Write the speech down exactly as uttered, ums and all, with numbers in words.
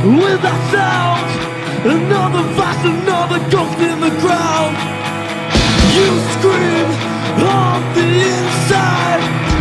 without sound. Another voice, another ghost in the ground. You scream on the inside.